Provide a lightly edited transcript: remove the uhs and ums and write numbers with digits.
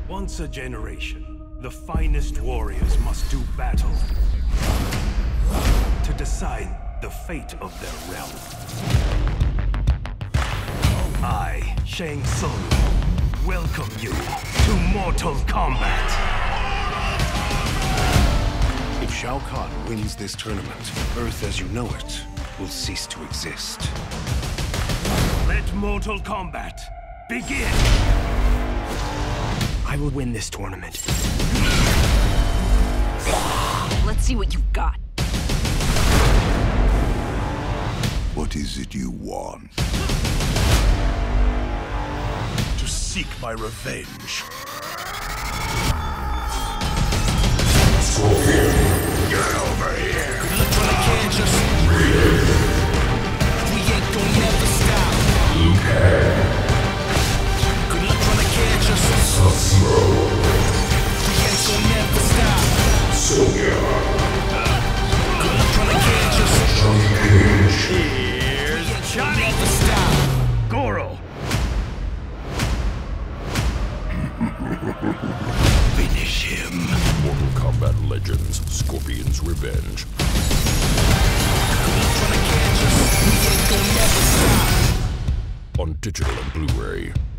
Once a generation, the finest warriors must do battle to decide the fate of their realm. I, Shang Tsung, welcome you to Mortal Kombat. If Shao Kahn wins this tournament, Earth as you know it will cease to exist. Let Mortal Kombat begin! I will win this tournament. Let's see what you've got. What is it you want? To seek my revenge. Scorpion, get over here! We ain't gonna never stop. Liu Kang, Good luck trying to catch us. Sub-Zero, We ain't gonna never stop. Sonya, Good luck trying to catch us. Johnny Cage, Here's Johnny! Never stop. Goro! finish him. Mortal Kombat Legends, Scorpion's Revenge. Good luck trying to catch us. We ain't gonna never stop. On digital and Blu-ray.